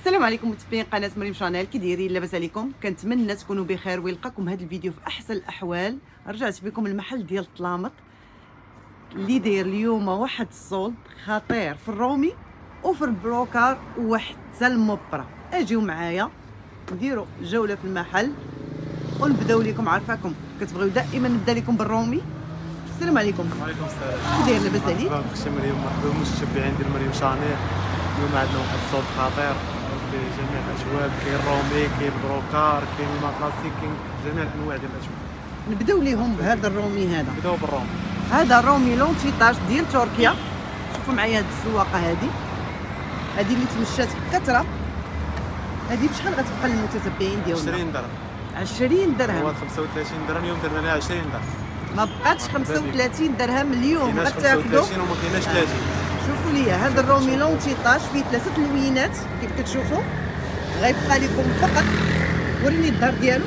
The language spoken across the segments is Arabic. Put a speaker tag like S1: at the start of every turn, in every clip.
S1: السلام عليكم متابعين قناه مريم شانيل، كي دايرين؟ لاباس عليكم؟ كنتمنى تكونوا بخير ويلقاكم هذا الفيديو في احسن الاحوال. رجعت بكم المحل ديال الطلامط اللي داير اليوم واحد الصولد خطير في الرومي وفي البروكار وحتى المبرة. اجيو معايا نديروا جوله في المحل ونبداو لكم. عارفاكم كتبغيو دائما نبدا لكم بالرومي. السلام عليكم.
S2: وعليكم السلام.
S1: كي داير؟ لاباس عليك؟
S2: اختي مريم، مرحبا بالمتتبعين ديال مريم شانيل. اليوم عندنا واحد الصوت خطير في جميع الاجواء، كاين رومي، كاين بروكار، كاين المكلاسيك، كاين جميع الانواع ديال الاجواء.
S1: نبداو ليهم بهذا الرومي. هذا
S2: نبداو بالرومي.
S1: هذا رومي لون تيطاج ديال تركيا. شوفوا معايا هاد الزواقه هذه اللي تمشات بكثره. هذه بشحال غتبقى للمتتبعين ديالنا؟
S2: 20 درهم.
S1: 20 درهم.
S2: هو 35 درهم، اليوم درنا لها 20 درهم.
S1: ما بقاتش 35 درهم اليوم غتاخذوا.
S2: 35 وما كايناش 30.
S1: شوفوا لي هذا الرومي لون تيطاج فيه 3 لوينات كيف كتشوفوا. غيبقى لكم فقط، وريني الدار ديالو.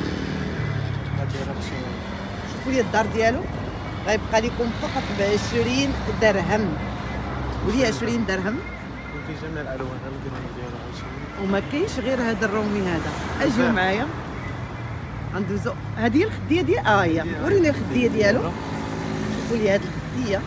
S1: شوفوا لي الدار ديالو غيبقى لكم فقط ب 20 درهم. ولي 20 درهم
S2: في جميع الالوان ديالها 20.
S1: وما كاينش غير هذا الرومي هذا. اجيو معايا غندوزو. هذه الخديه ديال هي وريني الخديه ديالو. شوفوا لي هذه الخديه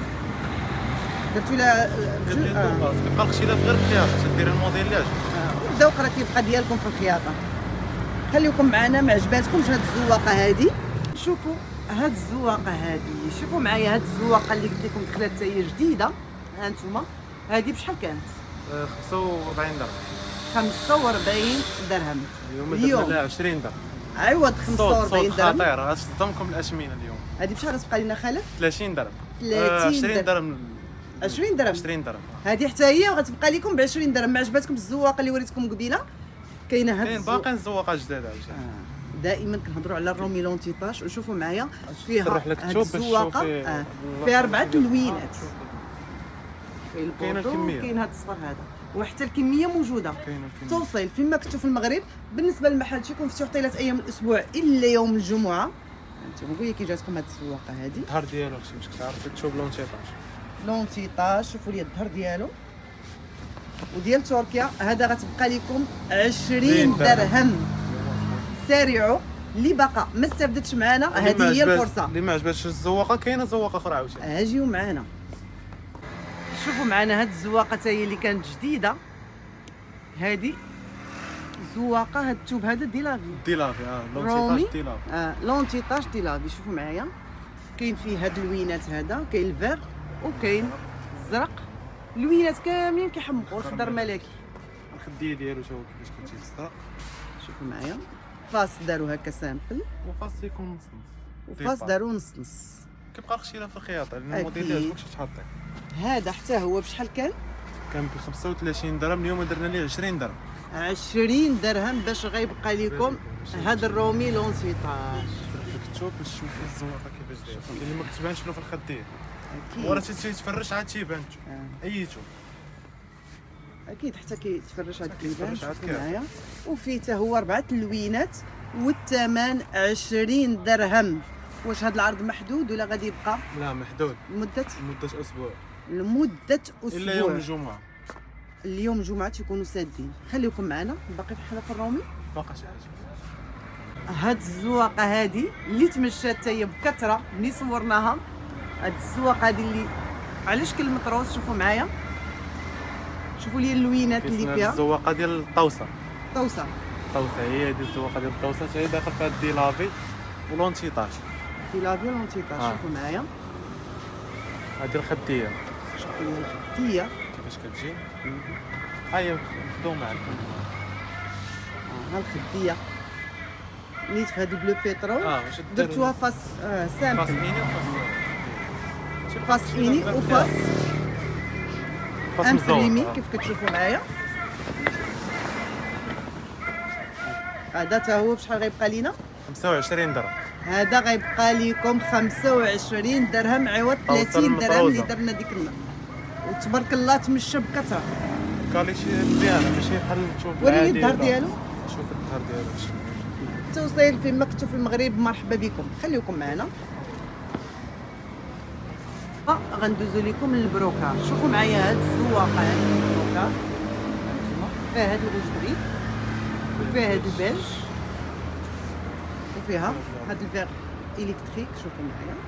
S1: درتو لها
S2: كيبقى الاختلاف غير في الخياطه، تدير الموديل اللي عجبك.
S1: بداو راه كيبقى ديالكم في الخياطه. خليكم معنا، ما عجباتكمش هاد الزواقه هذه. شوفوا هاد الزواقه هذه، شوفوا معايا هاد الزواقه اللي قلت لكم دخلت حتى هي جديده. ها انتم هذه بشحال كانت؟
S2: 45 درهم.
S1: 45 درهم
S2: اليوم درنا لها 20 درهم
S1: عوض 45 درهم.
S2: خطير. غتصدمكم الاشمنه اليوم.
S1: هذه بشحال غتبقى لنا خلف؟
S2: 30 درهم.
S1: 30
S2: درهم.
S1: 20 درهم.
S2: 20 درهم.
S1: هذه حتى هي غتبقى لكم ب 20 درهم. ما عجباتكم الزواقه اللي وريتكم قبيله؟ كاينه هاد
S2: كاين باقي الزواقه جداد عاوتاني.
S1: دائما كنهضروا على الرومي لون تيطاش. وشوفوا معايا فيها هاد الزواقه فيها 4 لوينات. كاين البوطو، كاين هاد الصفر هذا، وحتى الكميه موجوده. توصيل فيما كنتو في المغرب. بالنسبه للمحل تيكون مفتوح طيله ايام الاسبوع الا يوم الجمعه. انتم نقول لك كي جاتكم هاد الزواقه هذه.
S2: الظهر ديالو اختي باش تعرفي تشوف لون تيطاج.
S1: لون تيطاج. شوفوا لي الظهر ديالو. وديال تركيا هذا غتبقى لكم 20 درهم. سارعوا اللي باقا ما استافدتش معنا، هذه هي الفرصه.
S2: اللي ما عجباتش الزواقه كاينه زواقه اخرى عاوتاني.
S1: اجيو معنا شوفوا معنا هاد الزواقه حتى هي اللي كانت جديده. هذه زواقه. هاد الثوب هذا ديلافي.
S2: لون تيطاج ديلافي.
S1: لون تيطاج ديلافي. شوفوا معايا كاين فيه هاد اللوينات. هذا كاين الفيغ وكاين الزرق. اللوينات كاملين كيحمقوا. الخضر ملكي.
S2: الخديه ديالو تا هو كيفاش كتجي.
S1: شوفوا معايا فاس داروا هكا سامبل،
S2: وفاس يكون نص
S1: وفاس داروا نص نص.
S2: كيبقى الاختلاف في الخياطه، لان الموديل اللي عجبك تحطيه.
S1: هذا حتى هو بشحال كان؟
S2: كان ب 35 درهم، اليوم درنا ليه 20 درهم.
S1: 20 درهم باش غيبقى لكم هذا الرومي لون تيطاج.
S2: كتشوف باش تشوفوا الزواقه كيفاش دايره. كاين اللي ما كتبانش له في الخديه، وراه تيتفرج عاد تيبان. ايتو
S1: اكيد حتى كيتفرج هاد الكيبان. معايا وفيه حتى هو 4 لوينات والثمن 20 درهم. واش هاد العرض محدود ولا غادي يبقى؟
S2: لا محدود.
S1: لمده
S2: اسبوع.
S1: لمده اسبوع
S2: الا يوم الجمعه.
S1: اليوم الجمعه تيكونوا سادين. خليكم معنا باقي بحال في الرومي.
S2: باقا شي حاجه.
S1: هاد الزواقه هذه اللي تمشات حتى هي بكثره ملي صورناها. هاد الزواقه هذه اللي على شكل مطروس. شوفوا معايا، شوفوا لي اللوينات اللي فيها.
S2: الزواقه ديال الطوسه.
S1: طوسه
S2: هي هذه الزواقه ديال الطوسه، هي داخل فيها الديلافي ولون تيطاج.
S1: ديلافي ولون تيطاج. شوفوا معايا
S2: هذه الخديه.
S1: شوفوا لي الخديه
S2: كيفاش كتجي. هيا نبداو معاكم.
S1: ها الخديه نيت في هذا البلو بيترول. درتوها فاس سامبل. فاس اني وفاس امبريمي كيف كتشوفوا معايا. هذا تا هو بشحال غيبقى لينا؟
S2: 25 درهم.
S1: هذا غيبقى لكم 25 درهم عوض 30 درهم اللي درنا ديك النهار. وتبارك الله تمشى بكثره.
S2: كاليتي مزيانه ماشي بحال تشوف.
S1: وريني الظهر ديالو.
S2: شوف الظهر ديالو.
S1: التوصيل فيما كنتو في المغرب مرحبا بكم. خليكم معنا. غندوزو لكم للبروكار. شوفوا معايا هاد الزواقه هاد البروكار. فيها هاد الغوجبري وفيها هاد البيج وفيها هاد الفيغ الكتريك. شوفوا معايا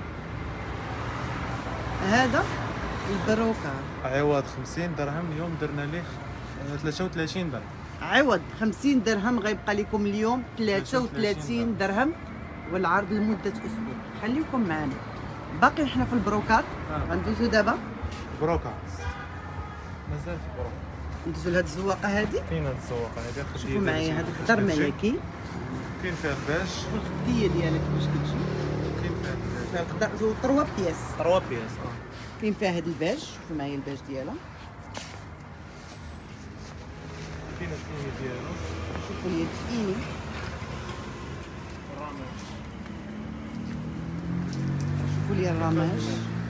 S1: هذا البروكار
S2: عوض 50 درهم، اليوم درنا ليه 33 درهم.
S1: عوض 50 درهم غيبقى لكم اليوم 33 درهم، والعرض لمده اسبوع. خليكم معنا، باقي حنا في البروكار. غندوزو دابا
S2: بروكار مازال في بروكار.
S1: ندوزو لهاد الزواقه هادي.
S2: كاين هاد الزواقه هادي
S1: شوفوا معايا هاد الخضر ملكي،
S2: كاين فيها الباج
S1: والخديه ديالها كيفاش كتجي.
S2: كاين فيها الباج
S1: فيها الخضر زو 3 بياس.
S2: 3 بياس.
S1: كاين فيها هاد الباج، شوفوا معايا الباج ديالها.
S2: كاين الكيمي ديالو،
S1: شوفوا لي الكيمي،
S2: الراماج،
S1: شوفوا لي الرماج.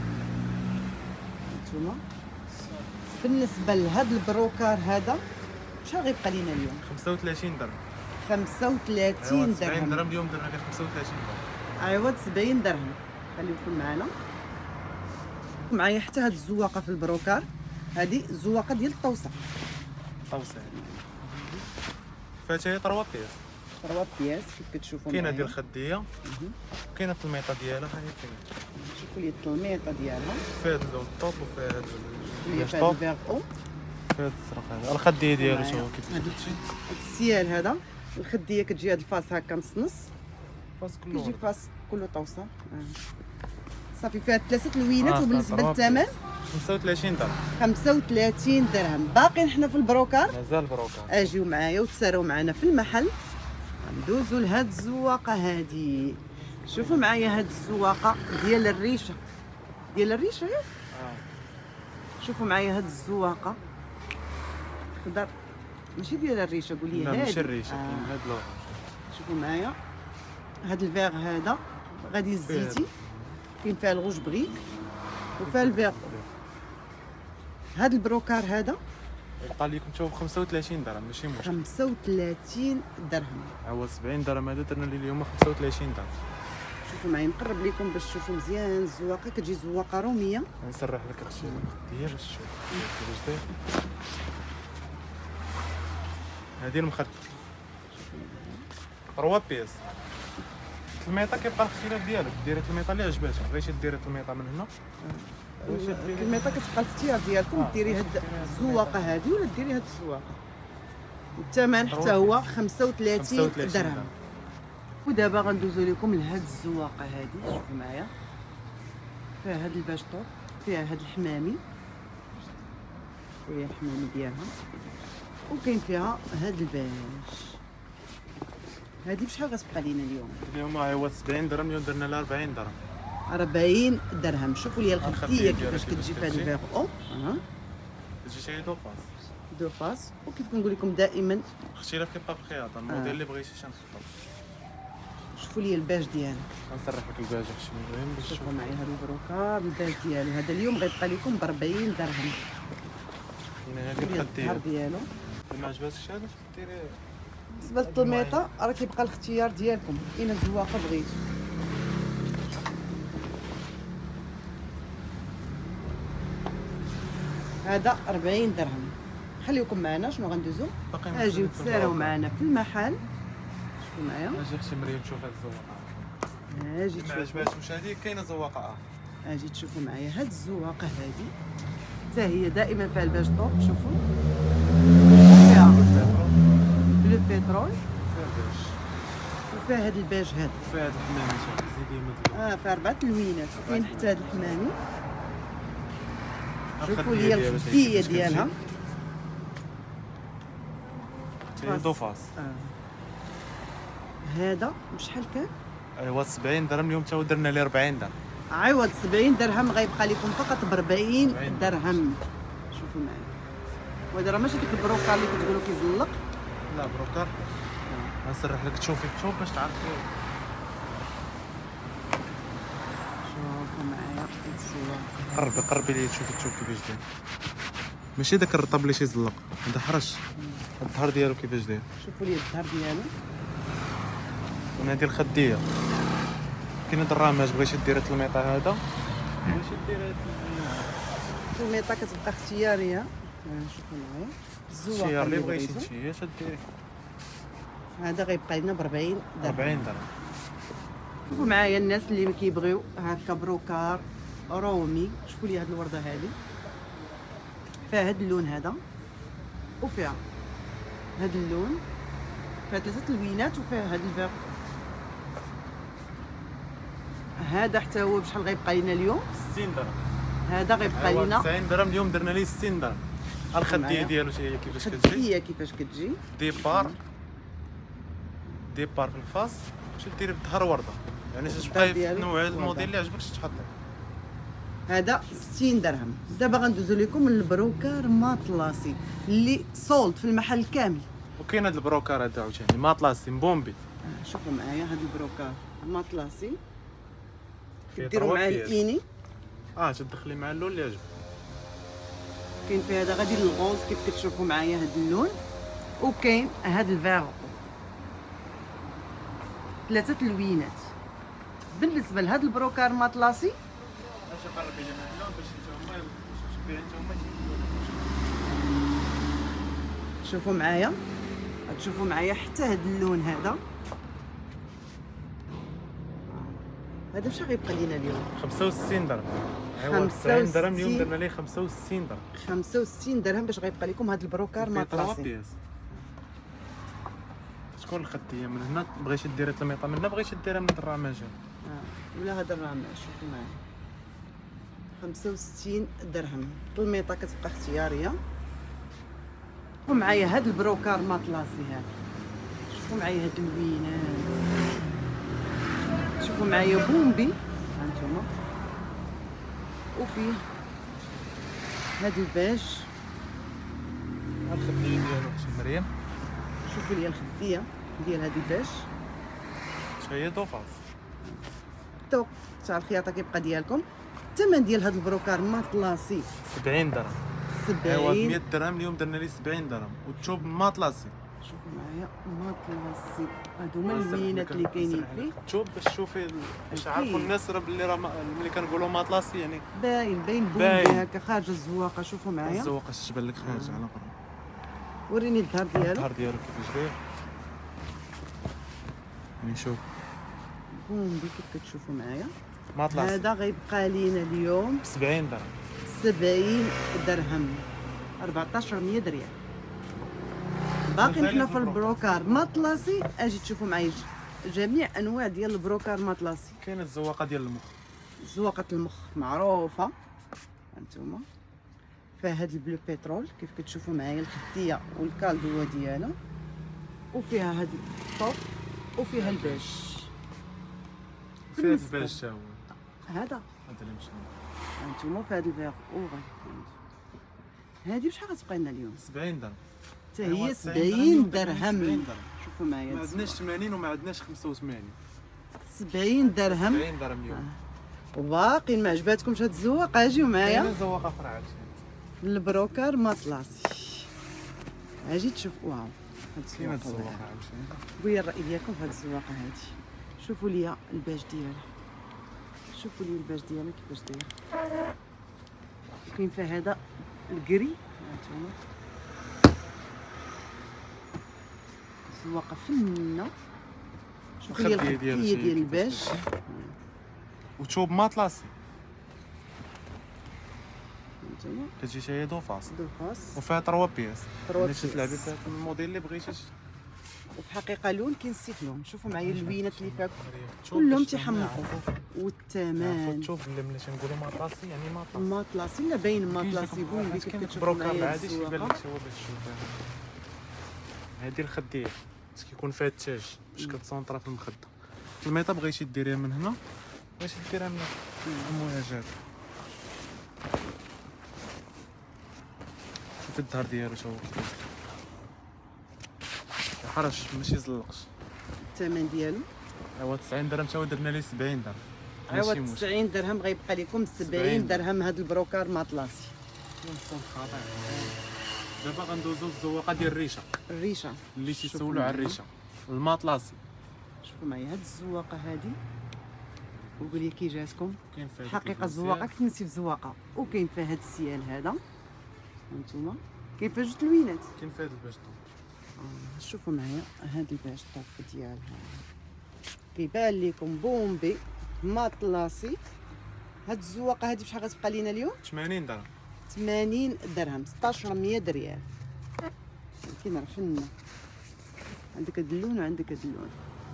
S1: هانتوما بالنسبه لهاد البروكار هذا شحال غيبقى لينا اليوم؟
S2: 35 درهم.
S1: 35
S2: 70
S1: درهم
S2: درهم اليوم درنا ليه 35 درهم.
S1: عوض 70 درهم. خليكم معنا. معايا حتى هاد الزواقه في البروكار، هذه الزواقه ديال الطوسه.
S2: طوسه فاتها هي 3 بياس.
S1: 3 بياس كيف كتشوفوا.
S2: كاينه
S1: معايا
S2: ديال الخديه، كاينه التلميطه ديالها، ها هي كاينه.
S1: شوفوا لي التلميطه ديالها،
S2: فيها هاد اللون طوب وفيها هاد
S1: اللي فيها الفيغ او،
S2: فيها هاد الزرق هذا. الخديه ديالو شنو كيفاش
S1: هاد
S2: كتجي؟
S1: السيال هذا، الخديه كتجي هاد الفاس هكا نص
S2: فاس
S1: كيجي
S2: كله
S1: فاس كله طوسه. صافي فيها 3 لوينات. وبالنسبه للثمن
S2: 35 درهم.
S1: 35 درهم. باقي حنا في البروكار.
S2: مازال بروكار.
S1: اجيو معايا وتساراو معنا في المحل. ندوزو لهاد الزواقه هادي. شوفوا معايا هاد الزواقه ديال الريشه، ديال الريشه ياك. شوفوا معايا هاد الزواقه خضر، ماشي ديال الريشه، قولي
S2: لا
S1: هادي.
S2: ماشي الريشه، كاين هاد لوغ.
S1: شوفوا معايا هاد الفيغ هذا غادي الزيتي، كاين فيها الغوج بريك وفيها الفيغ. هاد البروكار هذا
S2: يبقى لكم تشوفوا 35 درهم ماشي مشكل.
S1: 35 درهم.
S2: عوض 70 درهم هذا درنا ليه اليوم 35 درهم.
S1: شوفوا معايا نقرب لكم باش تشوفوا مزيان. الزواقه كتجي زواقه روميه.
S2: نسرح لك هادشي الخديه باش تشوف كيفاش داير. هذه المخد 3 بياس. التلميطه كيبقى الاختلاف ديالك، ديري التلميطه اللي عجباتك. بغيتي ديري التلميطه من هنا،
S1: الكلميطه كتبقى الاختيار ديالكم. ديري هاد الزواقه هذه ولا ديري هاد الزواقه. الثمن حتى هو 35 درهم. ودابا غندوزو لكم لهاد الزواقه هذه. شوفوا معايا فيها هاد الباشطور، فيها هاد الحمامي، شويه الحمامي ديالها، وكاين فيها هاد الباج. هادي بشحال غتبقى لينا اليوم؟
S2: اليوم عوض 70 درهم اليوم درنا لها 40 درهم.
S1: 40 درهم. شوفوا لي الخديه كيفاش كتجي في هاد الفيغ او.
S2: تجي شي دو فاس.
S1: دو فاس. وكيف كنقول لكم دائما
S2: الاختلاف كيبقى في الخياطه، الموديل اللي بغيتي شنخدم.
S1: شوفوا لي الباج ديالها.
S2: غنسرح لك الباج هادشي مهم باش
S1: شوفوا معايا هاد البروكار. الباج ديالو هذا اليوم غيبقى لكم ب 40 درهم.
S2: هنا هذه
S1: الظهر
S2: الخديه.
S1: ديالو
S2: ما عجباتكش هذا ديري.
S1: بالنسبه للطلميطه راه كيبقى الاختيار ديالكم، اين الزواقه بغيتو. هذا 40 درهم. خليكم معنا شنو غندوزو. اجيو تساراو معنا في المحل. شوفوا معايا.
S2: اجي اختي مريم تشوف هاد الزواقه.
S1: اجي
S2: ما
S1: تشوفوا.
S2: عجباتكش هذه كاينه زواقه
S1: اجي تشوفوا معايا هاد الزواقه هذه حتى هي دائما فيها الباج طوب. شوفوا فيها بلو بترول وفيها هاد الباج هذا.
S2: فيها هاد الحمامي زيدي مثل
S1: فيها 4 لوينات. وكاين حتى هاد الحمامي. شوفوا لي الخديه ديالها.
S2: هي دو فاس.
S1: هذا بشحال كان؟
S2: عوض 70 درهم اليوم تا درنا ليه 40 درهم.
S1: عوض 70 درهم غيبقى لكم فقط ب 40 درهم. شوفوا معايا. وهذا راه ماشي ديك البروكار اللي كتقولوا كيزلق.
S2: لا بروكار. غنسرح لك تشوفي باش تعرفي.
S1: شوفوا معايا الزواقه.
S2: قربي لي تشوفي كيفاش داير. ماشي داك الرطب اللي تيزلق، هذا حرش. الظهر ديالو كيفاش داير.
S1: شوفوا لي الظهر ديالو.
S2: هذه الخديه. كاين هاد الرماج بغيتي ديري التلميطه هذا، بغيتي ديري
S1: التلميطه كتبقى اختياريه. شوفوا معايا
S2: شي
S1: الزواقه
S2: اللي
S1: اللي
S2: بغيتي
S1: بغيتو.
S2: انتيا اش ديري.
S1: هذا غيبقى لنا ب 40 درهم.
S2: 40 درهم.
S1: شوفوا معايا الناس اللي كيبغيو هكا بروكار رومي. شوفوا لي هاد الورده هذه فيها هاد اللون هذا وفيها هاد اللون، فيها 3 لوينات وفيها هاد الفيغ. هذا حتى هو بشحال غيبقى لنا اليوم؟
S2: 60 درهم.
S1: هذا غيبقى
S2: ايوا
S1: لنا
S2: 90 درهم اليوم درنا ليه 60 درهم. الخديه
S1: معايا.
S2: ديالو حتى هي كيفاش كتجي.
S1: الخديه كيفاش كتجي.
S2: ديبار في الفاس باش ديري بالظهر ورده، يعني تبقاي في
S1: ديالو
S2: نوع
S1: وردة.
S2: الموديل اللي عجبك تحطي.
S1: هذا 60 درهم. دابا غندوزو لكم البروكار ماطلاسي اللي سولد في المحل كامل.
S2: وكاين هاد البروكار هذا عاوتاني ماطلاسي بومبي
S1: شوفوا معايا هاد البروكار ماطلاسي
S2: فيه
S1: كديروا معاه
S2: طروا بياس.
S1: الاني.
S2: تدخلي مع اللون اللي عجبك.
S1: كاين فيه هذا غادي للغوز كيف كتشوفوا معايا هاد اللون، وكاين هاد الفيغ 3 اللوينات. بالنسبه لهاد البروكار ماطلاسي
S2: اش قربي لي من اللون باش نتوما تشوفي نتوما.
S1: شوفوا معايا، غتشوفوا معايا حتى هاد اللون هذا. هذا فشحال غيبقى لينا اليوم؟
S2: 65 درهم.
S1: 95
S2: 90 درهم اليوم درنا ليه 65 درهم.
S1: 65 درهم باش غيبقى لكم هاد البروكار
S2: فيه طروا
S1: ماطلاسي.
S2: بياس. شكون الخديه من هنا بغيتي ديري تلميطه من هنا بغيتي ديرها من الرمجان.
S1: ولا هذا الرقم شوفوا معايا 65 درهم. التلميطه كتبقى اختياريه. ومعايا هاد البروكار ماطلاسي هذا. شوفوا معايا هاد اللوينات. شوفوا معايا بومبي ها انتوما، وفيه هاد البيج.
S2: الخديه ديالو اختي مريم
S1: شوفوا لي الخديه ديال هاد البيج.
S2: هي دوفاس.
S1: توك تاع الخياطه كيبقى ديالكم. الثمن ديال هاد البروكار ماطلاسي
S2: 70 درهم.
S1: 70.
S2: 100 درهم اليوم درنا ليه 70 درهم والثوب ماطلاسي.
S1: شوفوا معايا ماطلاسي. هادو هما اللوينات اللي كاينين فيه.
S2: الثوب باش تشوفي باش يعرفوا الناس راه بلي راه ملي كنقولوا ماطلاسي يعني
S1: باين بومبي
S2: باين.
S1: هكا خارج الزواقه. شوفوا معايا،
S2: الزواق اش تبان لك حاجه على برا.
S1: وريني الظهر ديالو.
S2: الظهر ديالو كيفاش داير يعني شوف
S1: بومبي كيف كتشوفوا معايا.
S2: ماطلاسي
S1: هذا غيبقى لينا اليوم
S2: 70 درهم.
S1: 70 درهم، 1400 ريال. باقي نحنا في البروكار ماطلاسي. اجي تشوفوا معايا جميع انواع ديال البروكار ماطلاسي.
S2: كاين الزواقه ديال المخ.
S1: زواقه المخ معروفه هانتوما، فيها هاد البلو بترول كيف كتشوفوا معايا الخديه والكالدو ديالها، وفيها هاد الطوب، وفيها البيج.
S2: فيه الباج تا هو
S1: هذا
S2: هذا اللي مشى.
S1: هانتوما في هاد الفيغ هادي بشحال غتبقى لنا اليوم؟
S2: 70 درهم.
S1: حتى
S2: أيوا
S1: هي
S2: 90
S1: 70
S2: درهم.
S1: درهم. شوفوا معايا
S2: ما عندناش 80 وما عندناش 85.
S1: 70 درهم.
S2: 70 درهم اليوم.
S1: وباقي ما عجباتكمش هاد الزواقه اجيو
S2: كاين
S1: معايا
S2: الزواقه اخرى عاد.
S1: البروكار ماطلاسي. اجي تشوف واو هاد
S2: كاين
S1: الزواقه
S2: الزواقه
S1: واعرة.
S2: عاوتاني.
S1: بغي الراي ديالكم في هاد الزواقه هادي. شوفوا لي الباج ديالها، شوفوا لي الباج ديالها كيفاش داير. كاين فيها هذا الكري هانتوما، الزواقه فنه. شوفوا لي
S2: الخدية
S1: الخديه
S2: ديالو
S1: ديال
S2: كيفاش
S1: الباج.
S2: وثوب ماطلاسي
S1: هانتوما
S2: كتجي حتى هي دوفاس
S1: دوفاس
S2: وفيها 3 بياس.
S1: تروا
S2: يعني شي تلعبي
S1: بياس.
S2: في الموديل اللي بغيتي.
S1: وفي الحقيقه لون كينسيت لون. شوفوا معايا اللوينات اللي فيها
S2: ثوب
S1: كلهم
S2: باش
S1: تيحمقوا.
S2: يعرفوا.
S1: والثمن
S2: الثوب اللي ملي تنقولوا ماطلاسي يعني ماطلاسي.
S1: ماطلاسي لا باين ماطلاسي بومبي كيف كتشوفوا
S2: بروكار
S1: معايا
S2: العادي يبان
S1: الزواقه.
S2: لك هو باش تشوفها. هذه الخديه باش كيكون فيها التاج باش كتسونطرا في المخده. الميطه بغيتي ديريها من هنا بغيتي ديريها من المواجهات. شوف الظهر ديالو تا هو كيفاش حرش ماشي زلقش.
S1: الثمن ديالو
S2: ايوا 90 درهم تا هو درنا ليه 70 درهم.
S1: ايوا
S2: ماشي مشكل.
S1: 90 درهم غيبقى لكم 70
S2: 70
S1: درهم هذا البروكار ماطلاسي.
S2: ونصون خاطر. دابا غندوزو الزواقه ديال الريشه
S1: الريشه
S2: اللي
S1: شوفوا
S2: تيسولوا على
S1: معايا.
S2: الريشه الماطلاسي.
S1: شوفوا معايا هاد الزواقه هادي وقول لي كي جاتكم.
S2: كاين فيها
S1: الحقيقه الزواقه كنت نسيت الزواقه. وكاين فيها هاد السيال هذا هانتوما كاين فيها جوج لوينات.
S2: كاين فيها هاد الباج طوب.
S1: شوفوا معايا هاد الباج طوب ديالها كيبان لكم بومبي ماطلاسي. هاد الزواقه هادي بشحال غتبقى لينا اليوم؟
S2: 80 درهم.
S1: 80 درهم، 1600 ريال. كاين راه فنه. عندك هاد اللون وعندك هاد اللون.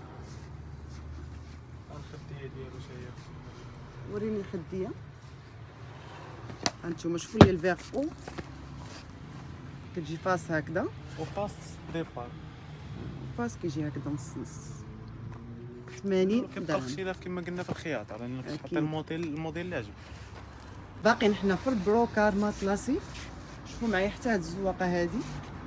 S2: الخديه ديالو شاهي.
S1: وريني الخديه. هانتوما شوفوا لي الفيغ او كتجي فاس هكذا
S2: وفاس ديبار.
S1: فاس كيجي هكذا نص نص. 80
S2: كيبقى
S1: درهم.
S2: الاختلاف كما قلنا في الخياطه، لان كتحط الموديل اللي عجبك.
S1: باقيين حنا في البروكار ماطلاسي. شوفوا معايا حتى هاد الزواقه هادي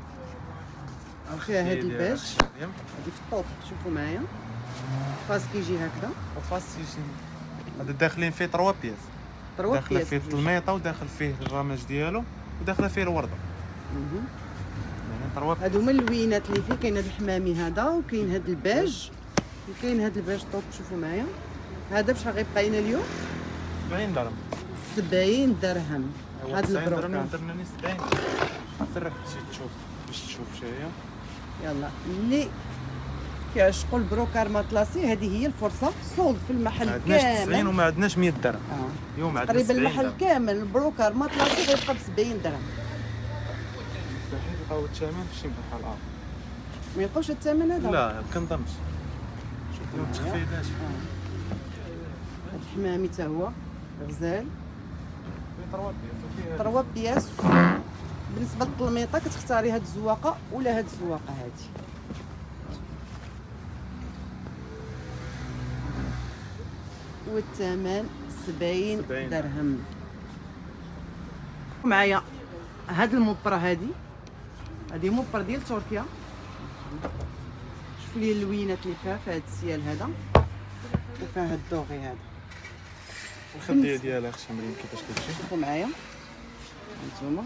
S1: فيها هاد الباج هادي في الطوط. شوفوا معايا فاس كيجي هكذا
S2: وفاس يجي هذا داخلين فيه 3 بياس. داخله فيه الميطه وداخل فيه الرمج ديالو وداخله فيه الورده. يعني 3 بياس.
S1: هادو هما اللوينات اللي فيه. كاين هاد الحمامي هذا وكاين هاد الباج وكاين هاد الباج طوب. شوفوا معايا هذا بشحال غيبقى لنا اليوم؟
S2: 70 درهم.
S1: 70 درهم. هاد البروكار
S2: درنا لي 70. سرك تشوف باش تشوف شويه.
S1: يلا اللي كيعشقوا البروكار ماطلاسي هذه هي الفرصه. صولد في المحل كامل.
S2: ما عندناش 90 وما عندناش 100 درهم. اليوم عندنا
S1: تقريبا
S2: 70
S1: المحل
S2: درهم.
S1: كامل البروكار ماطلاسي غيبقى ب 70 درهم.
S2: مستحيل يلقاو الثمن في شي محل اخر.
S1: ما يلقاوش الثمن هذا؟
S2: لا ما كنظنش. شوف اليوم التخفيضات.
S1: هاد الحمامي حتى هو غزال.
S2: فيه
S1: 3 بياس. بالنسبه للطلميطه كتختاري هاد الزواقه ولا هاد الزواقه هادي. والثمن 70 درهم. معايا هاد المبره هادي مبره ديال تركيا. شوفوا لي اللوينات اللي فيها في هاد السيال هذا وفيها هاد الدوغي هذا.
S2: الخديه ديالها اختي مريم كيفاش كتجي.
S1: شوفوا معايا هانتوما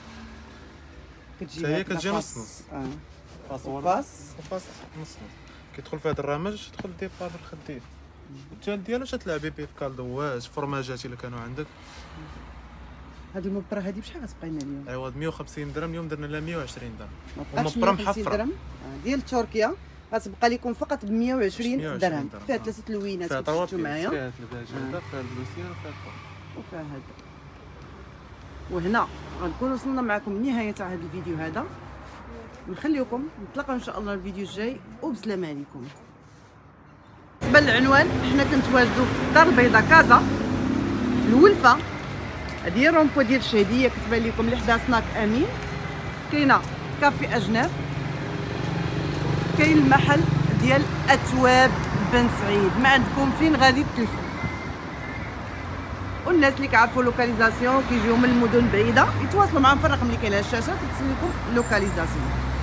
S1: كتجي
S2: هي كتجي نص نص.
S1: فاس
S2: وفاس نص نص. كيدخل في هذا الرمج تدخل ديبار الخديه. الثالث ديالو تلعبي به في كالدواج فرماجات الا كانوا عندك.
S1: هاد المبره هادي بشحال غتبقى لنا اليوم؟
S2: ايوا 150 درهم. اليوم درنا لها 120 درهم.
S1: ومبره محفره ديال تركيا غتبقى لكم فقط ب 120 درهم. فيها 3 لوينات شفتوا معايا.
S2: فيها الباج هذا فيها البلوسيه
S1: وفيها هذا. وهنا غنكون وصلنا معكم لنهايه تاع هذا الفيديو هذا. نخليكم نتلاقاو ان شاء الله الفيديو الجاي وبسلامه عليكم. بالنسبه للعنوان حنا كنتواجدوا في الدار البيضاء كازا الولفه. هذه هي الرومبو ديال الشهديه كتبان لكم اللي حدا سناك امين. كاينه كافي اجناف. كاين المحل ديال اتواب بن سعيد. ما عندكم فين غادي تلفوا. والناس اللي كيعرفوا لوكاليزاسيون كيجيو من المدن بعيده يتواصلوا معنا في الرقم اللي كاين على الشاشه كتسلي لكم لوكاليزاسيون.